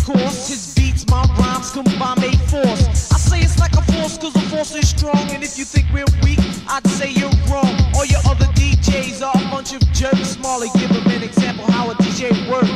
course. His beats, my rhymes combine made force. I say it's like a force cause the force is strong. And if you think we're weak, I'd say you're wrong. All your other DJs are a bunch of jerks. Marley, give them an example how a DJ works.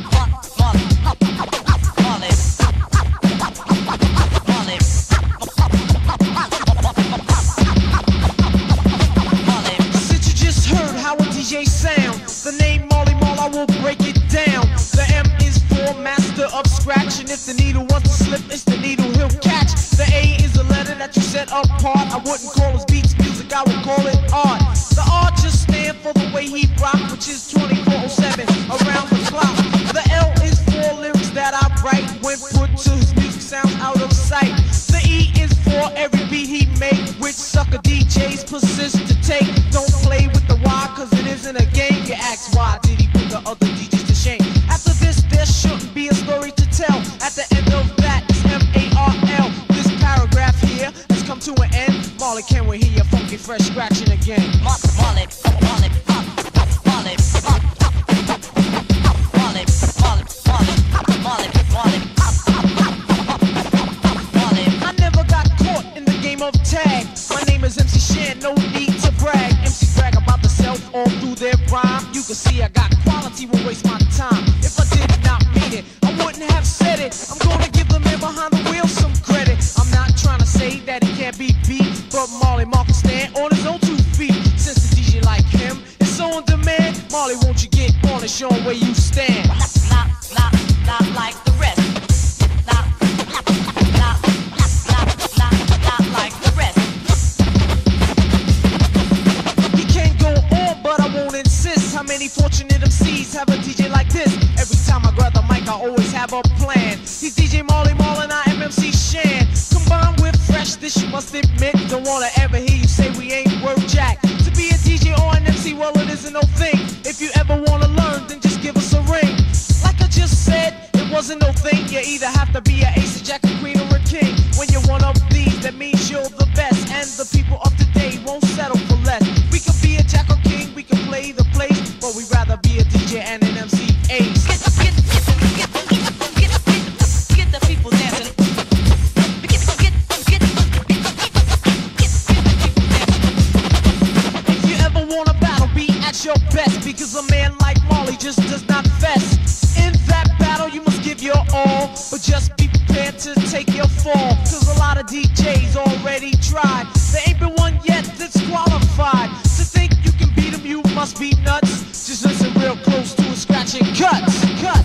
Since you just heard how a DJ sound, the name Marley Marl, I will break it down. The M is for master of scratch, and if the needle wants to slip, it's the needle he'll catch. The A is a letter that you set apart. I wouldn't call his beats music, I would call it art. The R just stand for the way he rock, which is 24/7 around the clock. The L is for lyrics that I write. When put to his music, sounds out of sight. The E is for every beat he make, which sucker DJs persist to take. Don't play with the Y, cause it isn't a game. You ask why did he put the other DJs to shame. After this, there shouldn't be a story to tell. At the end of that, it's M-A-R-L. This paragraph here has come to an end. Marley, can we hear your funky fresh scratching again? Marley, Marley, Marley, Marley, Marley, Marley, Marley. I never got caught in the game of tag. My name is MC Shan, no need to brag. MC brag about themselves all through their rhyme. You can see I got quality, won't waste my time. If I did not mean it, I wouldn't have said it. I'm gonna give the man behind the wheel some credit. I'm not trying to say that he can't be beat, but Marley Marl can stand on his own 2 feet. Since the DJ like him is so in demand, Marley, won't you get on and show him where you stand? Not like the rest. Not like the rest. He can't go on, but I won't insist. How many fortunate MCs have a DJ like this? Every time I grab the mic, I always have a plan. He's DJ Marley Marl and I am MC Shan. Combined with fresh, this you must admit. Don't wanna ever hear you say we ain't worth jack. To be a DJ or an MC, well, it isn't no thing. If you ever wanna learn, then just give us a ring. Like I just said, it wasn't no thing. You either have to be an ace, a jack, a queen, or a king. When you're one of these, that means you're the best. And the people of today won't settle for less. We can be a jack or king, we can play the place, but we'd rather be a DJ and an MC ace. Get the people dancing. If you ever want a battle, be at your best, because a man like Marley just does not fess. In that battle, you must give your all, but just be prepared to take your fall, cause a lot of DJs already tried. There ain't been one yet that's qualified. To think you can beat them, you must be nuts. Just listen real close to a scratching cuts.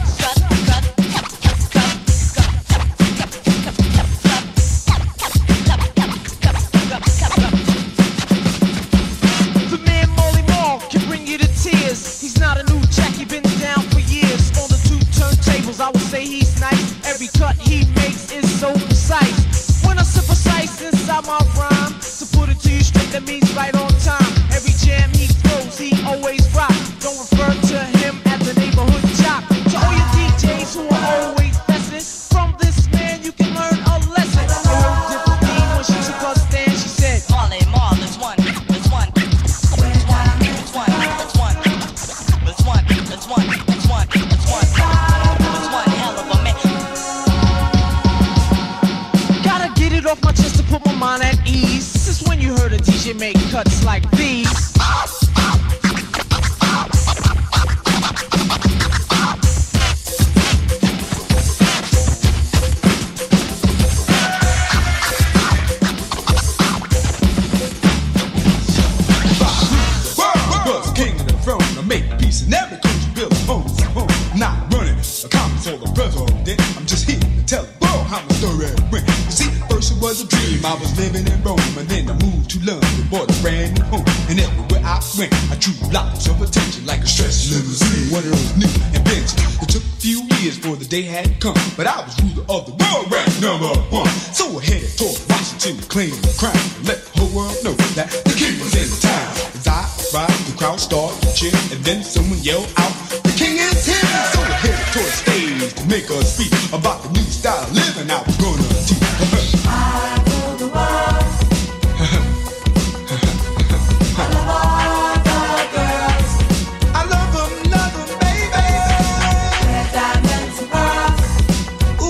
The man Marley Marl can bring you to tears. He's not a new jack, he's been down for years. On the 2 turntables, I would say he's nice. Every cut he makes is so precise. When I say precise inside my rhyme, to put it to you straight, that means right on time. Every jam he throws, he always rock. Don't refer to him as the neighborhood jock. To all your DJs who are always messing, from this man you can learn a lesson. I heard Dipper D when she took her stand, she said, Marley Marl, there's one. There's one. There's one. There's one. There's one. There's one. There's one. There's one. There's one. There's one hell of a man. gotta get it off my chest to put my mind at ease. Since when you heard a DJ make cuts like these? Not running a comment for the president. I'm just here to tell the world how my story went. You see, first it was a dream. I was living in Rome, and then I moved to London, bought a brand new home. And everywhere I went, I drew lots of attention, like a stretch limousine, one of those new inventions. It took a few years for the day had come, but I was ruler of the world, ranked #1. So I headed toward Washington, claiming the crown, and let the whole world know that the king was in town. As I arrived, the crowd started to cheer, and then someone yelled out, "The king is here!" So I headed toward the stage to make us speak about the new style of living I was gonna teach. I rule the world. I love all the girls. I love them, baby. Red diamonds and pearls. Ooh,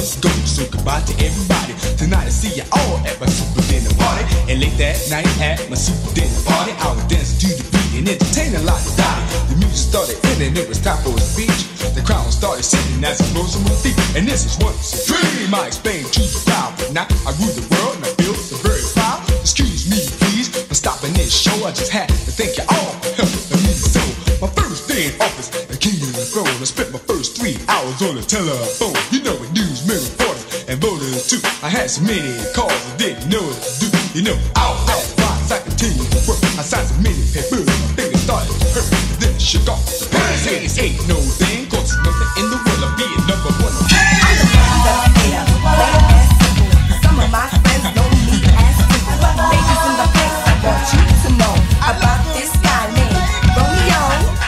must go. So goodbye to everybody. Tonight I see you all at my super dinner party. And late that night at my super dinner party, I was dancing to the beat and entertaining a lot of body. The music started ending, it was time for a speech. The crowd started singing as I rose on my feet. And this is once a dream I explained to the crowd. But now I rule the world and I built the very proud. Excuse me please for stopping this show. I just had to thank you all for helping me so. My first day in office, the king of the throne. I spent my first 3 hours on the telephone. You know what newsmen, reporters, and voters too. I had so many calls I didn't know what to do. You know, out at once I continued to work. I signed so many papers, my fingers started to hurt. Then I shook off the pants. Ain't no thing, cause there's nothing in the world of being number one. I'm the hater, plain and simple. Some of my friends know me as simple. Ladies in the place, I want you to know about this guy named Romeo.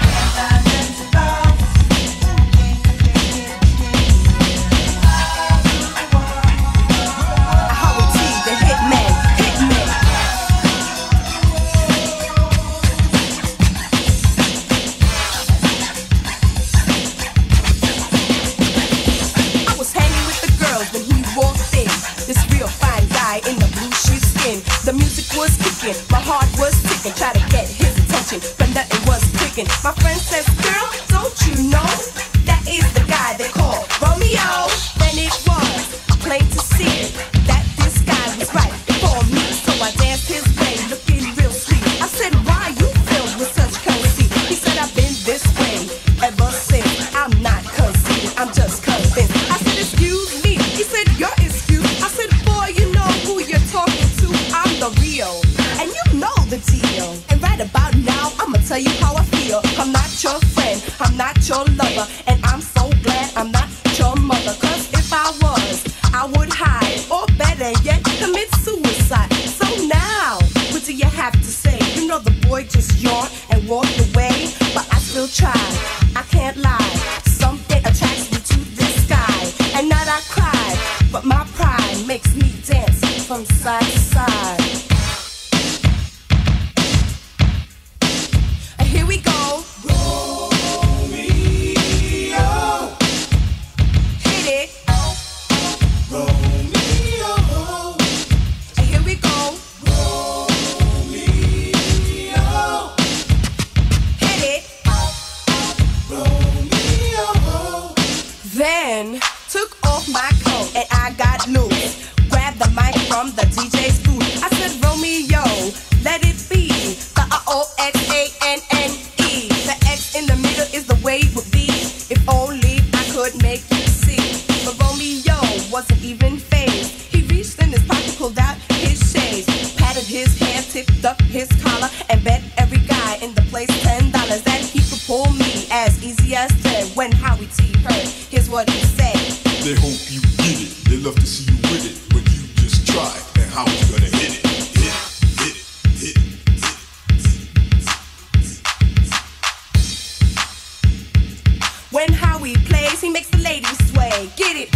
The music was kicking, my heart was ticking, try to get his attention, but nothing was clicking. My friend says, girl, don't you know that is the guy they call Romeo? Then it was plain to see that this guy was right for me, so I danced his way, looking real sweet. I said, why you filled with such conceit? He said, I've been this way ever since. I'm not conceited, I'm just convinced. I said, excuse me. He said, your excuse. I said, boy, you know who you're talking to. I'm the real, and you know the deal. And right about now, I'ma tell you how I feel. I'm not your friend, I'm not your lover, and I'm so glad I'm not your mother. Cause if I was, I would hide, or better yet, commit suicide. So now, what do you have to say? You know the boy just yawned and walked away, but I still tried, I can't lie. Something attracts me to this guy, and not I cried, but my pride makes me dance from side to side. And here we go. Romeo. Hit it. Romeo. And here we go. Romeo. Hit it. Romeo. Then took off my coat and I got loose. Grabbed the mic from the DJ Skool. I said, Romeo, let it be the R-O-X-A-N-N-E. The X in the middle is the way it would be if only I could make you see. But Romeo wasn't even fazed. He reached in his pocket, pulled out his shades, patted his hair, tipped up his collar, and bet every guy in the place $10 that he could pull me as easy as 10. When Howie T heard, here's what he said. They hope you get it. They love to see you with it, but you just try. And how you gonna hit it? Hit it, hit it, hit it, hit it. When Howie plays, he makes the ladies sway. Get it?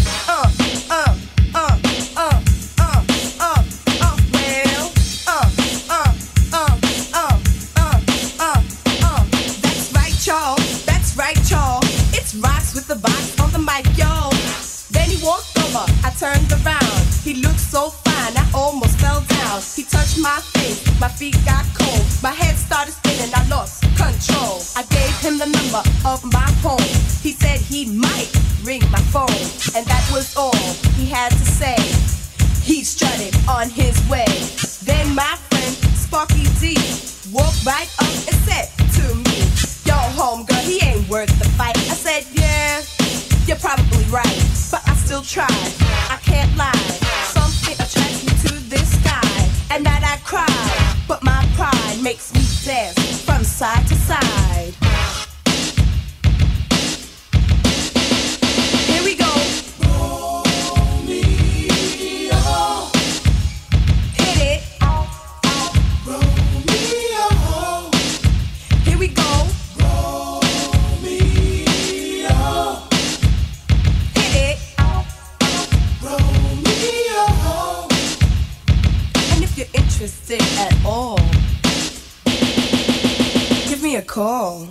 That's right, y'all. That's right, y'all. It's Rocks with the box on the mic, yo. Then he walked over, I turned around. He looked so fine, I almost fell down. He touched my face, my feet got cold. My head started spinning, I lost control. I gave him the number of my home. He said he might ring my phone, and that was all he had to say. He strutted on his way. Then my friend Sparky D walked right up and said to me, yo, homegirl, he ain't worth the fight. I said, yeah, you're probably right, but I still tried. I can't lie. Something attracts me to this guy, and that I cry. But my pride makes me dance from side to side. Here we go. Romeo. Hit it. Romeo. Here we go. Interested at all, give me a call.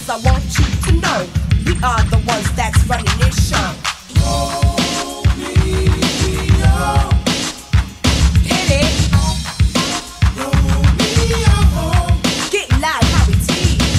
cause I want you to know we are the ones that's running this show. Romeo. Hit it. Romeo. Get loud, Harry T.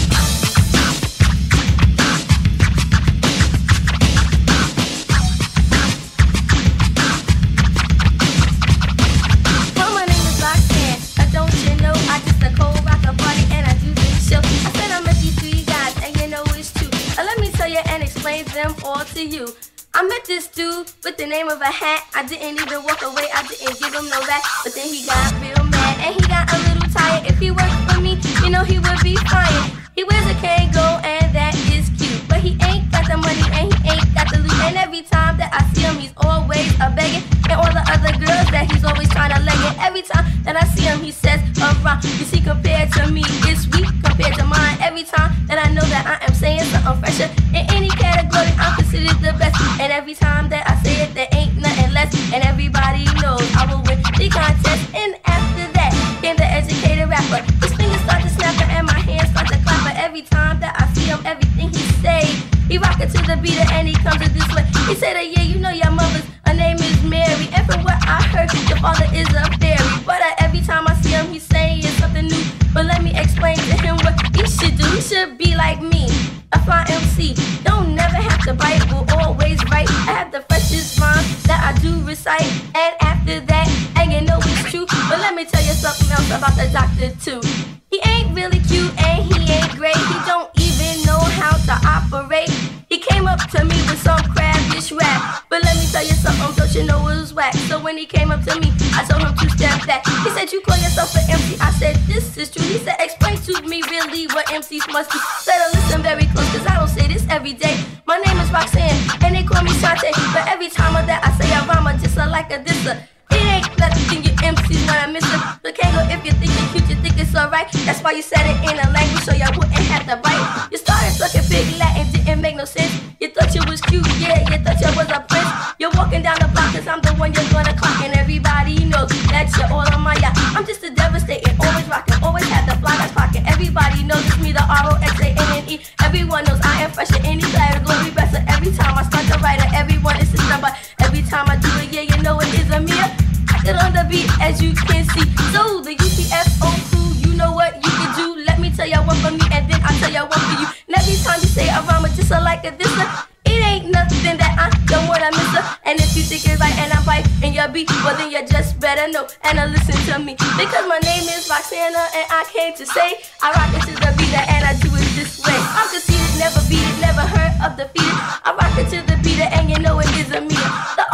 Well, my name is Roxanne. Don't you know I just a cold rocker party and I do this show. I said I met these three guys and you know it's true. Let me tell you and explain them all to you. I met this dude with the name of a hat. I didn't even walk away, I didn't give him no back. But then he got real mad and he got a little tired. If he worked for me, you know he would be fired. He wears a Kangol and that is cute, but he ain't got the money and he ain't got the loot. And every time that I see him, he's always a begging. And all the other girls that he's always trying to leg it. Every time that I see him, he says around. You see, compared to me, it's weak compared to mine. Every time that I know that I am saying something fresher in any category, I'm considered the best. And every time that I say it, there ain't nothing less. And everybody knows I will win the contest. And after that came the educated rapper. His fingers start to snap and my hands start to clap. But every time that I see him, everything he say, he rock it to the beat and he comes it this way. He said, yeah, you know your mother's, her name is Mary. And from what I heard, your father is a fairy. But every time I see him, he's saying something new. But let me explain to him what he should do. He should be like me, a fly MC. Don't never have to bite, will always write. I have the freshest rhyme that I do recite. And after that, and you know it's true. But let me tell you something else about the doctor too. He ain't really cute and he ain't great. He don't even know how to operate. He came up to me with some crabbish rap. But let me tell you something, don't you know it was whack. So when he came up to me, I told him to step back. He said, you call yourself an MC? I said, this is true. He said, explain to me really what MCs must do. Said, listen very close, cause I don't say this every day. My name is Roxanne, and they call me Shante. But every time that I say a rhyme, I just like a disser. It ain't nothing you MCs when I miss it. But Kangol, if you think you're cute, you think it's alright. That's why you said it in a language so you wouldn't have to bite. You started talking big Latin, didn't make no sense. You thought you was cute, yeah, you thought you was a prince. You're walking down the block cause I'm the one you're gonna clock. And everybody knows that you're all on my yacht. I'm just a devastating, always rocking, always have the fly that's pocket. Everybody knows it's me, the R-O-X-A-N-N-E. Everyone knows I am fresh in any category. Better every time I start to write it, everyone is system. But every time I do it, yeah, you know it is a mirror. Get on the beat as you can see. So the UTFO crew, you know what you can do. Let me tell you one for me and then I'll tell you one for you. And every time you say a rhyme, just like a disser, it ain't nothing that I don't wanna miss her. And if you think it's right and I'm right in your beat, well then you just better know and listen to me. Because my name is Roxanne and I came to say I rock it to the beat and I do it this way. I'm conceited, never beat it, never heard of defeated. I rock it to the beat and you know it is a meter. The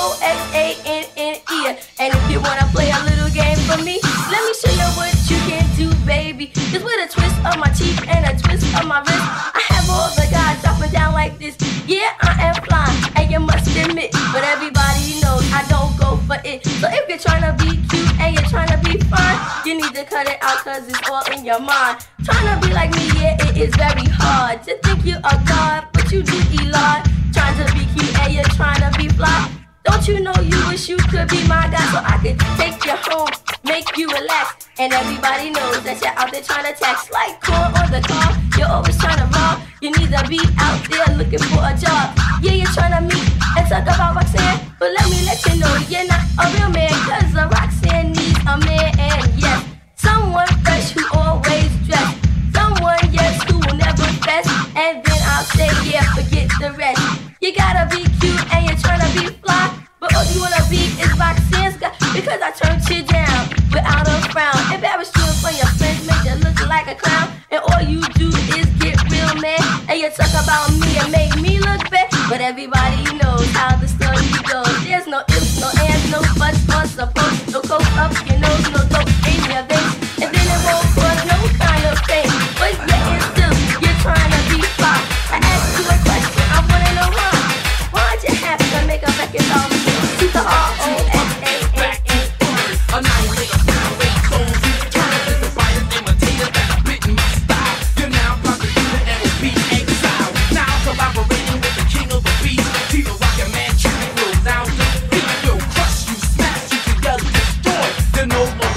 R-O-X-A-N-N-E. And if you wanna play a little game for me, let me show you what you can do, baby. Just with a twist of my cheek and a twist of my wrist, I have all the guys dropping down like this. Yeah, I am flying, and you must admit, but everybody knows I don't go for it. So if you're trying to be cute and you're trying to be fine, you need to cut it out cause it's all in your mind. Trying to be like me, yeah, it is very hard to think you are God, but you do Elon. Trying to be cute and you're trying to be fly. Don't you know you wish you could be my guy so I could take you home, make you relax. And everybody knows that you're out there trying to tax like corn on the car. You're always trying to rob. You need to be out there looking for a job. Yeah, you're trying to meet and talk about Roxanne, but let me let you know you're not a real man. Cause a Roxanne needs a man, and yes, someone fresh who always dressed. Someone, yes, who will never fess. And then I'll say, yeah, forget the rest. You gotta be cute and you're trying to be fly, but all you wanna be is Roxanne's guy. Because I turned you down without a frown. Embarrassed you in front of your friends, make you look like a clown. And all you do is get real mad, and you talk about me and make me look bad. But everybody knows how the story goes. There's no ifs, no ands, no buts, or suppose. No coke up your nose, no dope in your veins. And then it won't cause no kind of pain. But yet and still, you're trying to be fly. I asked you a question, I wanna know why. Why'd you have to make a record of me? To the R-O-X-A-N-N-E. Annihilate a sound rate tones. Turn this to fire imitator that I bit in my style. You're now propagating the L.O.B. exile. Now collaborating with the king of the beast. Tito Rocket Man, Chicken will now defeat. You'll crush you, smash you, together destroy. You're no more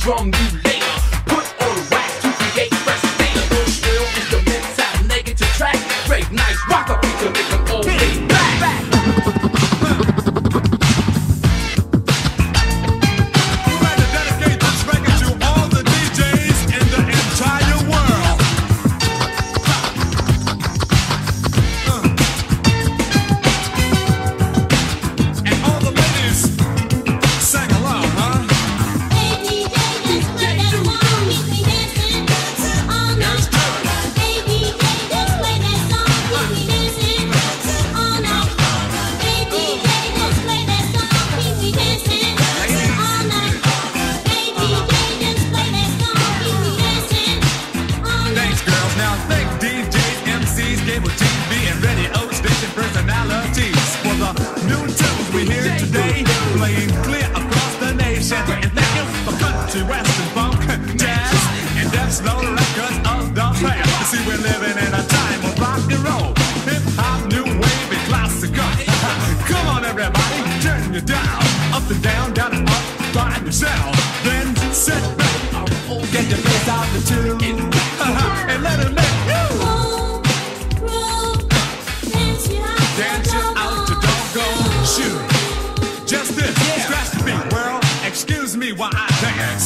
drum you later. Put on wax to create fresh data. Those real instruments have negative track. Great nice rock a beat to make them all lay back. Western funk, jazz, and that's no records of the past. See, we're living in a time of rock and roll, hip hop, new wave, and classical. Come on, everybody, turn your dial up and down, down and up, find yourself. Then sit back, get your face out the tune, and let it make you dance you out your doggone shoe. Just this, scratch the beat, world. Excuse me while I dance.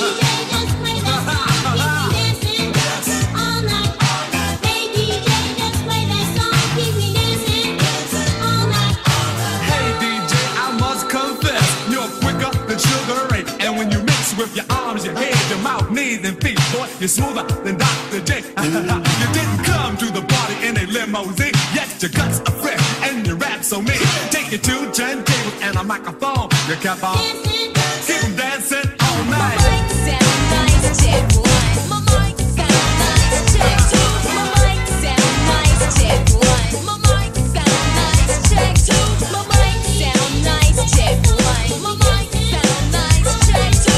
With your arms, your head, your mouth, knees, and feet, boy, you're smoother than Dr. J. You didn't come to the party in a limousine, yet your guts are fresh and your rap so mean. Take you to turntables and a microphone. You kept on, keep them dancing all night. My mic sound nice, check one. My mic sound nice, check two. My mic sound nice, check one. My mic sound nice, check two. My mic sound nice, check one. My mic sound nice, check two.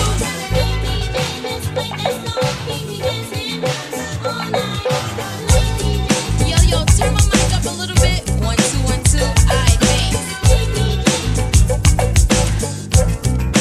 Yo, turn my mic up a little bit. 1, 2, 1, 2. I think.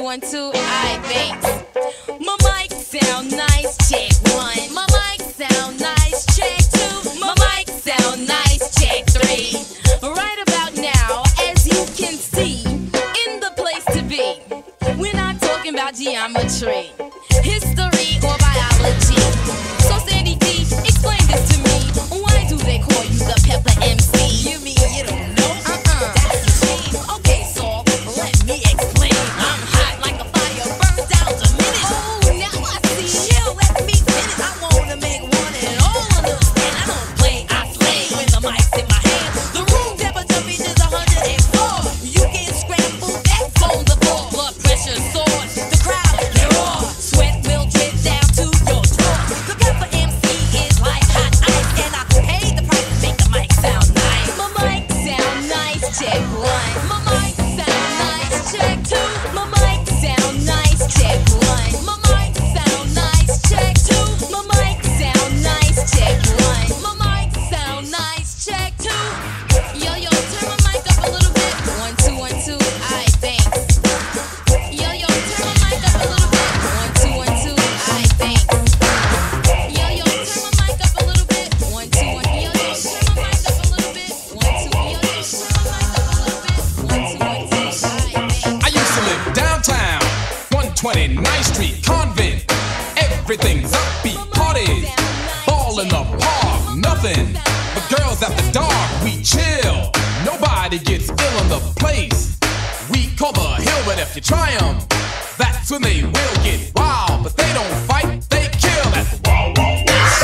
1, 2. I thanks. My mic sound nice, check 1. My mic sound nice, check 2. My mic sound nice, check 3. Right about now, as you can see, in the place to be, we're not talking about geometry, history, or biology. So Sandy D, explain this to me. Why do they call you the Peppa MC? You mean you don't know? That's the shame. Okay, so let me explain. I'm hot like a fire, burns down to minutes. Oh, now I see. Yeah, let me finish. I wanna make one and all understand. I don't play, I slay when the mic's in my hand. The room temperature reaches 104. You can scramble that phone the floor. Blood pressure soars. The crowd, they're raw. Sweat will drip down to your drawers. The Peppa MC is like hot ice, and I pay the price to make the mic sound nice. My mic sound nice, check 1. My mic sound nice, check 2. My mic sound nice, check 1. My mic sound nice, check 2. My mic sound nice, check 1. My mic sound nice, check 2. Yo, turn my mic up a little bit. 1, 2, 1, 2. I thanks. Yo, turn my mic up a little bit. 1, 2, 1, 2. I thanks. Yo, turn my mic up a little bit. 1, 2, 1. Yo, turn my mic up a little bit. 1, 2. Yo, turn my mic up a little bit. 1, 2, 1, 2. I thanks. I used to live downtown, 129th Street, Convent. Everything's upbeat, parties, ball in the park, nothing but girls after dark. We chill, nobody gets ill in the place. We call the hill, but if you try 'em, that's when they will get wild. But they don't fight, they kill. That's the Wild Wild West.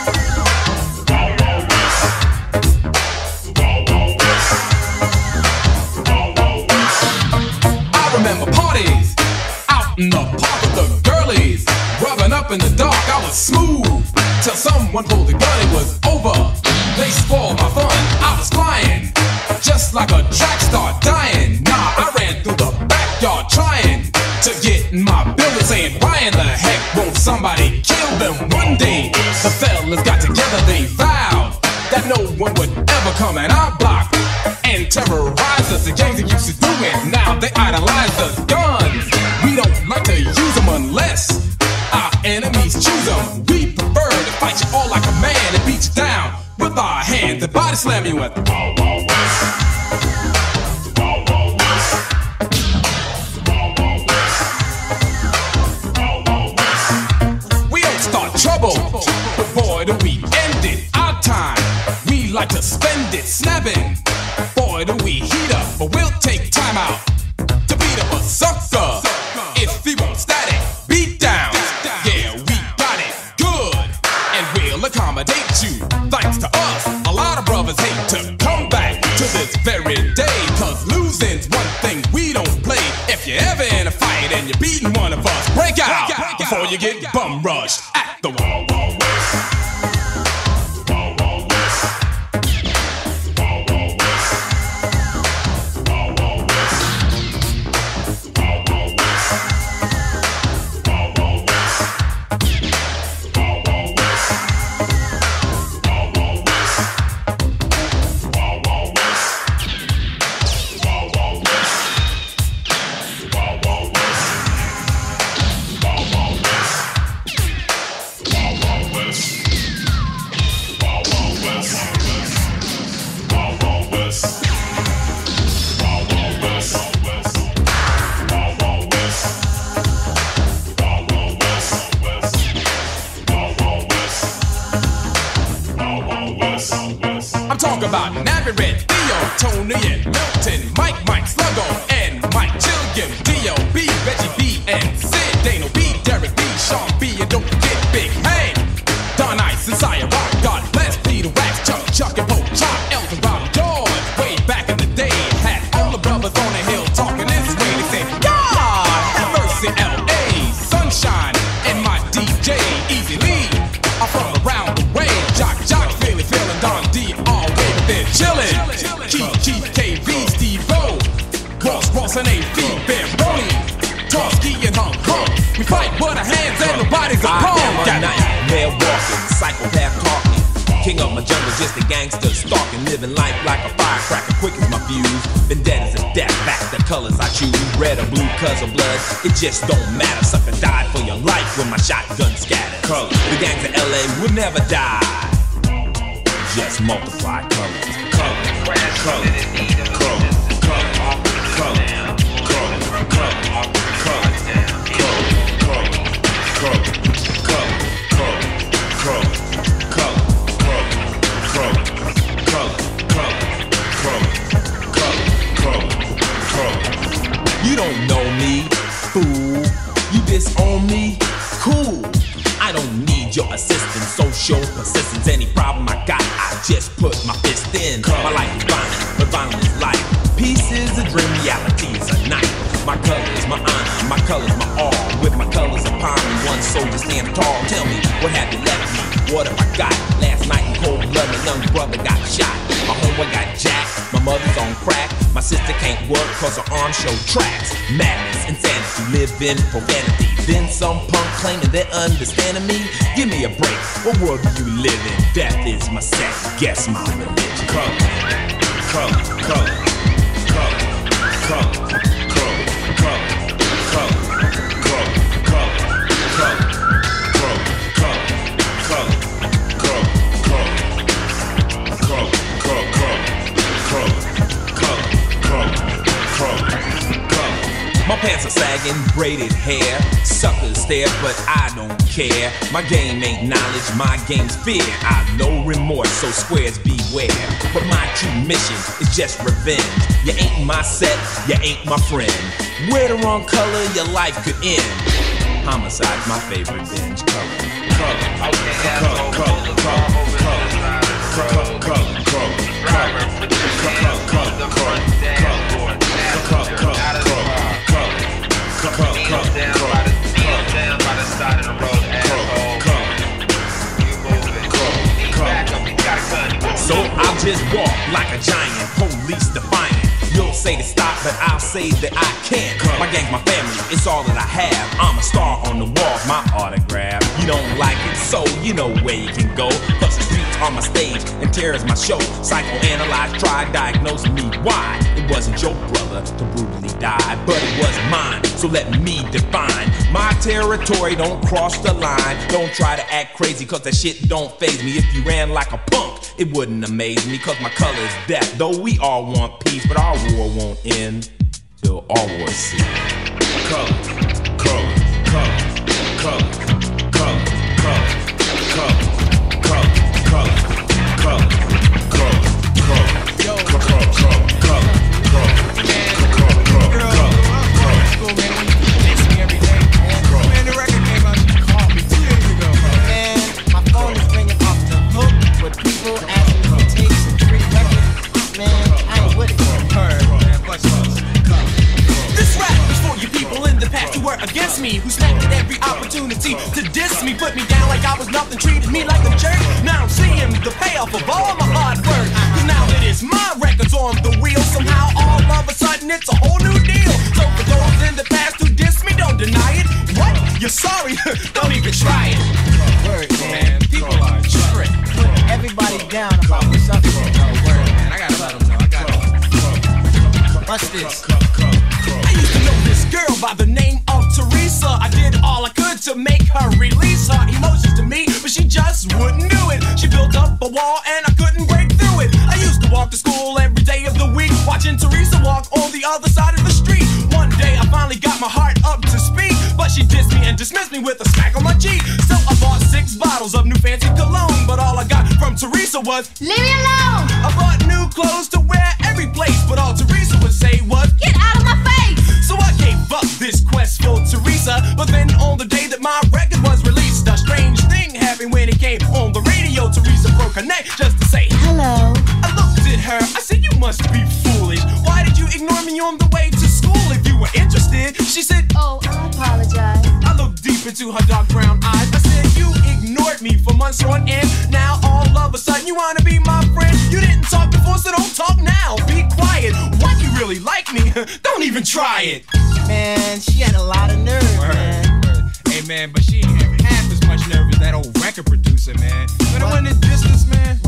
Wild Wild West. Wild Wild West. Wild Wild West. I remember parties out in the park with the girlies, rubbing up in the dark. I was smooth till someone pulled the gun. It was over. They spoiled my fun. I was flying just like a track star, dying. Nah, I ran through the backyard trying to get in my building, saying, why in the heck won't somebody kill them? One day the fellas got together. They vowed that no one would ever come in our block and terrorize us. The gangs that used to do it, now they idolize us. Guns, we don't like to use them unless our enemies choose them. We prefer to fight you all like a man and beat you down with our hands and body slam you at the Wild Wild West. The Wild Wild West. The Wild Wild West. The Wild Wild West. We don't start trouble, but boy do we end it. Our time, we like to spend it snapping. Boy do we heat up, but we'll take time out to beat up a sucker. If he wants static, beat down. Yeah, we got it good, and we'll accommodate you. Thanks to us, a lot of brothers hate to come back to this very day. Cause losing's one thing we don't play. If you're ever in a fight and you're beating one of us, break out before you get bum rushed at the Wild Wild West. The Wild Wild West. The Wild Wild West. The Wild Wild West. The Wild Wild West. The Wild Wild West. The Wild Wild West. The Wild Wild West. The Wild Wild West. The Wild Wild West. The Wild Wild West. The Wild Wild West. The Wild Wild West. The Wild Wild West. The Wild Wild West. The Wild Wild West. The Wild Wild West. The Wild Wild West. The Wild Wild West. Wild Wild West. I'm talking about Navy Red, Theo, Tony, and Milton, Mike, Sluggo, and Mike Chilligan, D.O.B., Reggie B, and Sid, Dano B, Derek B, Sean B, and don't forget Big Hank, Don Ice, and Sire Rock, God bless, Peter Wax, Chuck, and Pope Chop, Elton, Bobby George. Way back in the day, had all the brothers on the hill talking this way. They say, God, have mercy, L.A., Sunshine, and my DJ, Easy Lee, are from around the way. Jock, Philly, feeling Don D, all way, but they're chillin'. Keith, KV, Steve-O, Ross, and A.V., Bear Brony, Torsky, and Hunk. We fight with our hands and nobody's a punk. Nightmare walking, psychopath talking. king of my jungle, just a gangster, stalking, living life like a firecracker, quick as my fuse. Been dead as a death, back the colors I choose, red or blue, cuz of blood. It just don't matter, sucker, die for your life when my shotgun scatters. Color, the gangs of LA will never die. Just multiply colors. Color, color, color, color, you don't know me, fool. You disown me, cool. I don't need your assistance, social persistence. Any problem I got, I just put my fist in. My life is violent, but violent is life. Peace is a dream, reality is a night. My color is my honor, my color is my all. With my colors upon me, one soldier stand tall. Tell me, what have you left me? What have I got? Last night in cold blood, my young brother got shot. My homeboy got jacked, my mother's on crack. My sister can't work cause her arms show tracks. Madness, insanity, live in profanity. Then some punk claiming they're understanding me. Give me a break, what world do you live in? Death is my second, guess my religion. Color, color, color, color, color, color, color, color, color, color, color, my pants are sagging, braided hair. Suckers stare, but I don't care. My game ain't knowledge, my game's fear. I've no remorse, so squares beware. But my true mission is just revenge. You ain't my set, you ain't my friend. Wear the wrong color, your life could end. Homicide's my favorite binge color. Color, okay, color, color, color, color, color, color, so I'll just walk like a giant, police defiant. You'll say to stop, but I'll say that I can't. My gang's my family, it's all that I have. I'm a star on the wall, my autograph. You don't like it, so you know where you can go. Plus the streets are my stage, and terror is my show. Psychoanalyze, try, diagnose me why. It wasn't your brother to brutally die, but it was mine, so let me define. My territory, don't cross the line. Don't try to act crazy, cause that shit don't faze me. If you ran like a punk, it wouldn't amaze me, cause my color is death. Though we all want peace, but our war won't end till all wars cease. Color, color, color, color, color, color, color, color, color, color, color, color, yo, color, color, color, color, color, Skool, man, when you text me every day, man, the record came out, you called me 2 days ago, man, my phone is ringing off the hook with people asking me to take some free records. Man, I ain't with it. This rap is for you people in the past who were against me, who snapped at every opportunity to diss me, put me down like I was nothing, treated me like a jerk. Now I'm seeing the payoff of all my hard work. Cause now that it's my records on the wheel, somehow all of a sudden it's a whole new deal. So for those in the past who diss me, don't deny it. What? You're sorry? Don't even try it. Word, man. People are tripping. Put everybody down about what's up. Word, man. I gotta let them know. I gotta. What's this? I used to know this girl by the name of Teresa. I did all I could to make her release her emotions to me, but she just wouldn't do it. She built up a wall and I couldn't break through it. I used to walk to school every day of the week, watching Teresa walk on the other side of the street. One day I finally got my heart up to speak, but she dissed me and dismissed me with a smack on my cheek. So I bought 6 bottles of new fancy cologne, but all I got from Teresa was, leave me alone. I bought new clothes to wear every place, but all Teresa would say was, get out of my face. So I gave up this quest for Teresa, but then on the day that my record was released, a strange thing happened when it came on the radio. Teresa broke her neck just to say hello. I looked at her, I said, you must be foolish. Why did you ignore me on the way to school? If you were interested, she said, oh, I apologize. I looked deep into her dark brown eyes. I said, you ignored me for months on end. Now all of a sudden you wanna be my friend. You didn't talk before, so don't talk now. Be quiet. What, you really like me? Don't even try it. Man, she had a lot of nerve, man. Hey, man, but she ain't have half as much nerve as that old record producer, man. But I went in distance, man.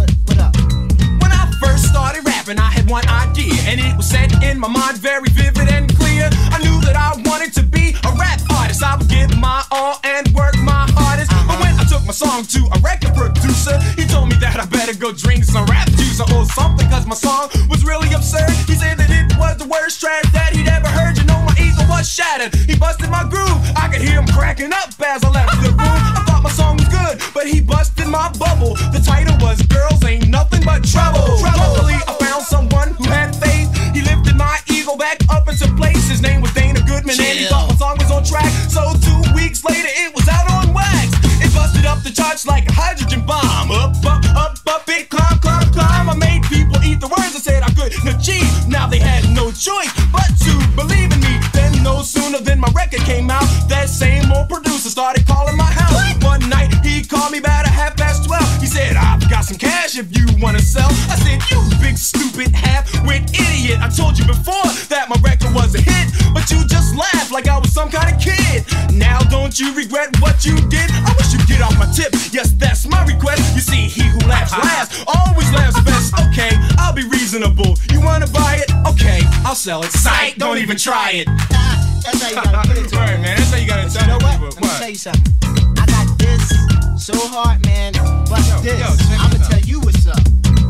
was set in my mind, very vivid and clear. I knew that I wanted to be a rap artist. I would give my all and work my hardest. But when I took my song to a record producer, he told me that I better go drink some rap juice or something, cause my song was really absurd. He said that it was the worst trash that he'd ever heard. You know my ego was shattered. He busted my groove. I could hear him cracking up as I left the room. I thought my song was good, but he busted my bubble. The title was Girls Ain't Nothing But Trouble. Luckily I found someone who had faith. He lifted my ego back up into place. His name was Dana Goodman, and he thought my song was on track. So 2 weeks later it was out on wax. It busted up the charts like a hydrogen bomb. Up, it climb. I made people eat the words I said I couldn't achieve. Now they had no choice but to believe in me. Then no sooner than my record came out, that same old producer started calling my house. One night he called me about 12:30. He said, I've got some cash if you wanna sell. I said, you big stupid half-wit idiot. I told you before that my record was a hit, but you just laughed like I was some kind of kid. Now don't you regret what you did? I wish you'd get off my tip. Yes, that's my request. You see, he who laughs last always laughs best. Okay, I'll be reasonable. You wanna buy it? Okay, I'll sell it. Psych, don't even try it. That's how you gotta put it to Right, man, that's how you gotta tell you know what? people. Let me tell you something. I got this so hard, man. But I'ma tell you what's up.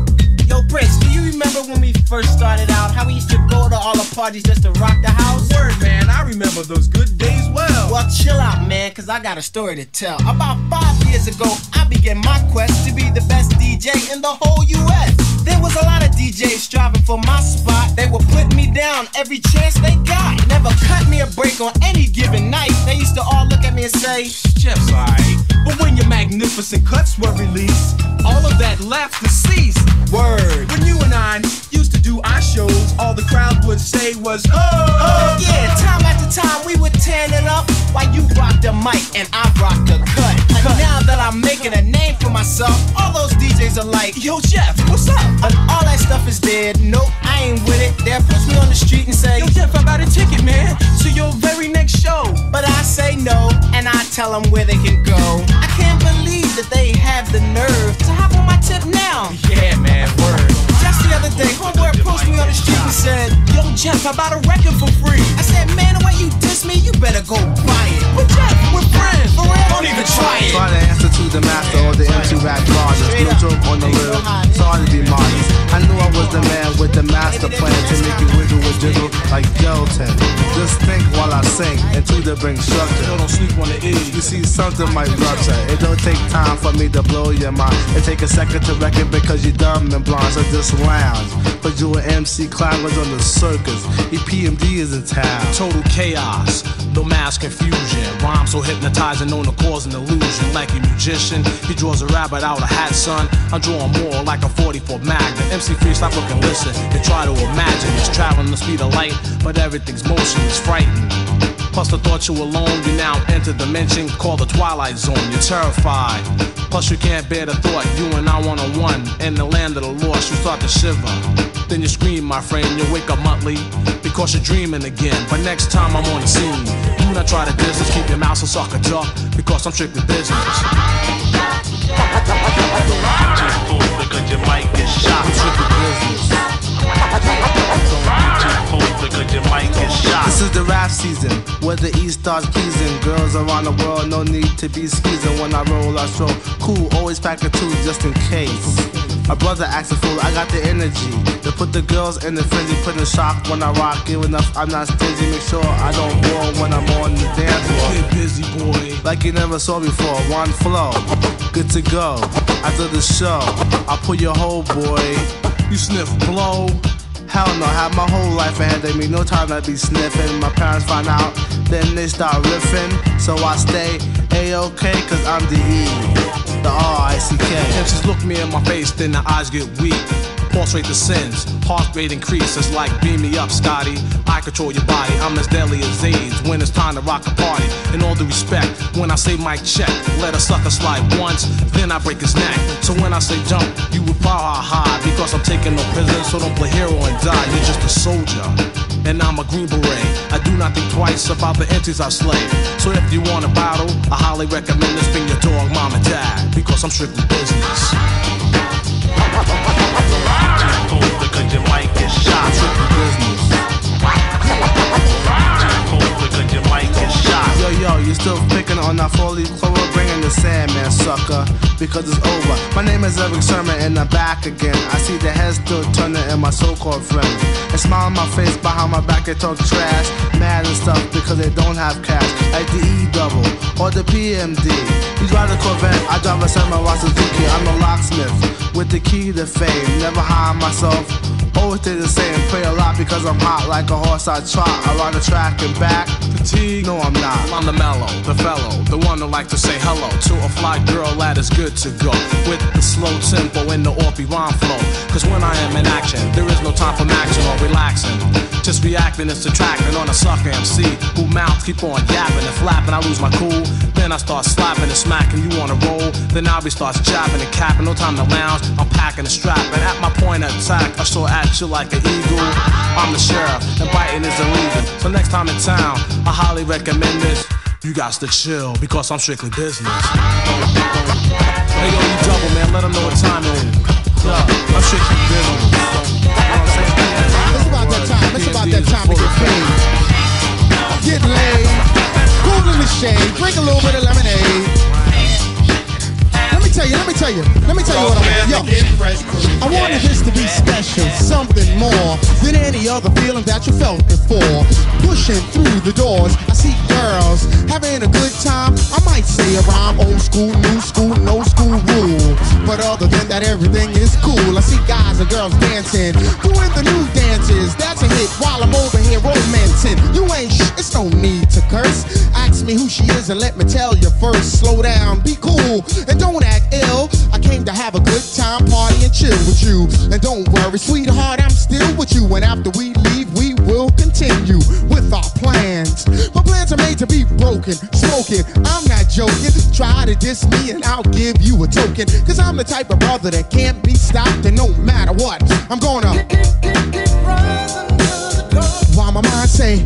Yo, Prince, do you remember when we first started out, how we used to go to all the parties just to rock the house? Word, man, I remember those good days well. Well, chill out, man, cause I got a story to tell. About 5 years ago, I began my quest to be the best DJ in the whole US. There was a lot of DJs striving for my spot. They were putting me down every chance they got. Never cut me a break on any given night. They used to all look at me and say, Jeff's alright. But when your magnificent cuts were released, all of that laughter ceased. Word. When you and I used to do our shows, all the crowd would say was, oh, yeah, time after time we would tear it up while you rock the mic and I rock the cut. Now that I'm making a name for myself, all those DJs are like, yo, Jeff, what's up? And all that stuff is dead. Nope, I ain't with it. They'll push me on the street and say, yo, Jeff, I got a ticket, man, to your very next show. But I say no, and I tell them where they can go. I can't believe that they have the nerve to hop on my tip now. Yeah, man, word. Just the other day, homeboy approached me on the street and said, yo, Jeff, I bought a record for free. I said, man, the way you diss me, you better go buy it. But Jeff, we're friends. For real? Don't even try it. Try to answer to the master or the MC rap artist. No joke on the lyric, sorry to be modest. I knew I was the man with the master plan to make you wiggle with jiggle like gelatin. Just think while I sing, and to the bring structure. Don't sleep on the E. You see, something might rupture. It don't take time for me to blow your mind. It take a second to wreck it because you're dumb and blind. So just lounge. But you an MC climbers on the circus. EPMD is in town. Total chaos, no mass confusion. Rhyme so hypnotizing, known to cause an illusion. Like a magician, he draws a rabbit out of a hat, son. I'm drawing more like a 44 Magnum. MC free, stop looking, listen, and try to imagine. It's traveling the speed of light, but everything's motion is frightening. Plus the thought you alone, you now enter dimension called the Twilight Zone. You're terrified. Plus you can't bear the thought, you and I one-on-one. In the land of the lost, you start to shiver. Then you scream, my friend, you wake up monthly because you're dreaming again. But next time I'm on the scene, do not try to distance, keep your mouth so suck a duck, because I'm strictly business. Just fool because you might get shot. I'm strictly business. Because you might get shot. This is the rap season, where the East starts pleasing. Girls around the world, no need to be skeezing. When I roll, I stroll. Cool, always pack a two just in case. My brother acts a fool, I got the energy to put the girls in the frenzy, put in shock when I rock. Give enough, I'm not stingy. Make sure I don't bore when I'm on the dance floor. Get busy, boy. Like you never saw before, one flow. Good to go. After the show, I'll pull your whole boy. You sniff blow. Hell no, have my whole life ahead of me, no time to be sniffing. My parents find out, then they start riffing. So I stay A-OK, cause I'm the E, the R-I-C-K. MCs look me in my face, then the eyes get weak. Pulse rate descends, heart rate increases like beam me up, Scotty. I control your body, I'm as deadly as AIDS when it's time to rock a party. In all due respect, when I say mic check, let a sucker slide once, then I break his neck. So when I say jump, you would power high because I'm taking no prisoners, so don't play hero and die. You're just a soldier, and I'm a Green Beret. I do not think twice about the empties I slay. So if you want a battle, I highly recommend this. Bring your dog, mom and dad, because I'm strictly business. Just fool because you might get get shot. Yo, you still picking on that 4-leaf clover, bringing the Sandman, sucker, because it's over. My name is Eric Sherman and I'm back again. I see the heads still turning in my so-called friends. They smile on my face, behind my back they talk trash, mad and stuff because they don't have cash, like the E-double or the PMD. You drive the Corvette, I drive a 7-row Suzuki. I'm a locksmith with the key to fame. Never hide myself, always stay the same. Pray a lot because I'm hot like a horse I trot. Around the track and back. Fatigue? No, I'm not. I'm the mellow, the fellow, the one who like to say hello to a fly girl that is good to go. With the slow tempo and the orpy rhyme flow. Cause when I am in action, there is no time for action or relaxing. Just reacting and subtracting on a sucker MC who mouths keep on yapping and flapping. I lose my cool, then I start slapping and smacking. You on a roll, then I'll be starts jabbing and capping. No time to lounge, I'm packing and strapping. At my point of attack, I soar at you like an eagle. I'm the sheriff, and biting is illegal. So next time in town, I highly recommend this. You got to chill, because I'm strictly business. Hey yo, you double, man, let them know what time it is. I'm strictly business. It's about that time, it's about that time to get paid. Get laid, cool in the shade, drink a little bit of lemonade. Let me tell you what I want. Yo, I wanted this to be special, something more than any other feeling that you felt before. Pushing through the doors, I see girls having a good time. I might say a rhyme, old school, new school, no school rule. But other than that, everything is cool. I see guys and girls dancing, doing the new dances. That's a hit while I'm over here romancing. You ain't it's no need to curse. Ask me who she is and let me tell you first. Slow down, be cool, and don't act ill. I came to have a good time, party and chill with you. And don't worry, sweetheart, I'm still with you. And after we leave, we will continue with our plans. My plans are made to be broken, smoking. I'm not joking. Try to diss me and I'll give you a token. Cause I'm the type of brother that can't be stopped. And no matter what, I'm gonna while my mind say,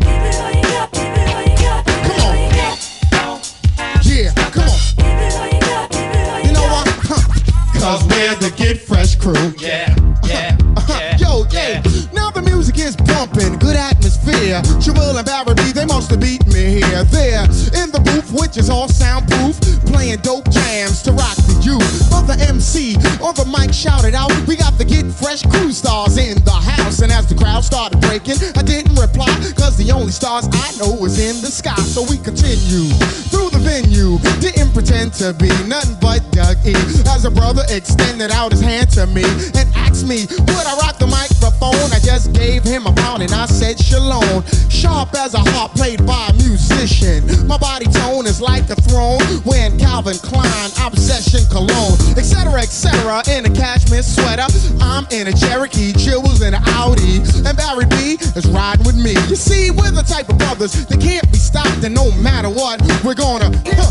come on. Yeah, come on. You know what? Cause we're the Get Fresh crew. Yeah. Yo, yeah. Now the music is bumping, good atmosphere. Jamal and Barry B, they must have beat me here. There in the booth, which is all soundproof, playing dope jams to rock the youth. But the MC on the mic shouted out, we got the Get Fresh crew stars in the house. And as the crowd started breaking, I didn't reply, cause the only stars I know is in the sky. So we continue through the venue, didn't pretend to be nothing but Doug E. As a brother extended out his hand to me and asked me, would I rock the microphone? I just gave him a pound and I said shalom. Sharp as a harp played by a musician. My body tone is like a throne when Calvin Klein, Obsession Cologne, etc., etc. in a cashmere sweater. I'm in a Cherokee, Chills in an Audi, and Barry B is riding with me. You see, we're the type of brothers that can't be stopped, and no matter what, we're gonna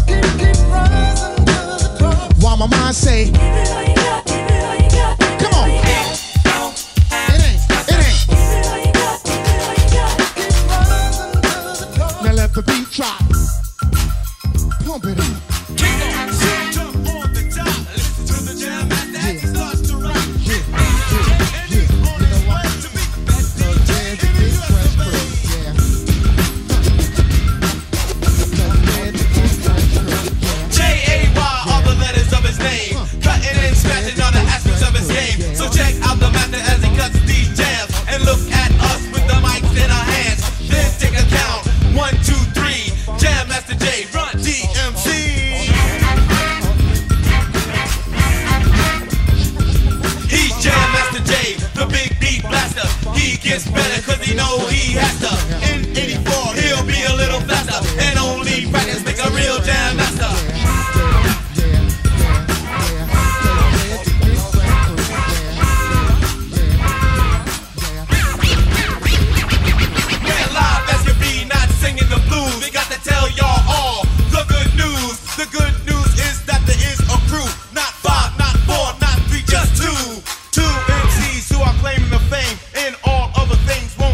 while my mind say, come on. It ain't. Now let the beat drop. Pump it up. Jump on the top, listen to the jam as he starts to rock. Cutting and scratching on the aspects of his game. So check out the master as he cuts these jams. And look at us with the mics in our hands. Then take a count. 1, 2, 3. Jam Master J, Run-D.M.C. He's Jam Master J, the big beat blaster. He gets better cause he know he has to. In 84 he'll be a little faster. And only practice make a real jam master. Tell y'all all the good news. The good news is that there is a crew. Not 5, not 4, not 3, just 2. 2 MCs who are claiming the fame. And all other things won't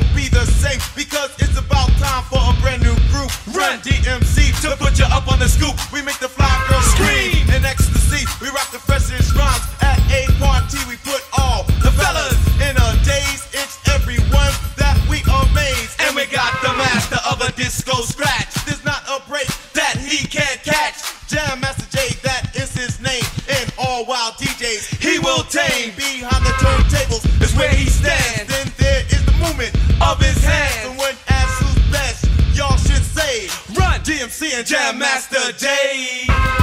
he will tame. Behind the turntables is where he stands. Then there is the movement of his hands. And when asked who's best, y'all should say Run-D.M.C and Jam Master Jay.